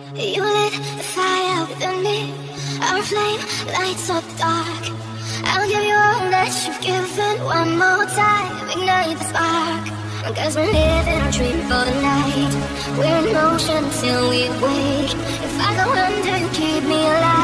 You lit the fire within me. Our flame lights up the dark. I'll give you all that you've given. One more time, ignite the spark. Cause we're living our dream for the night. We're in motion till we wake. If I go under, you keep me alive.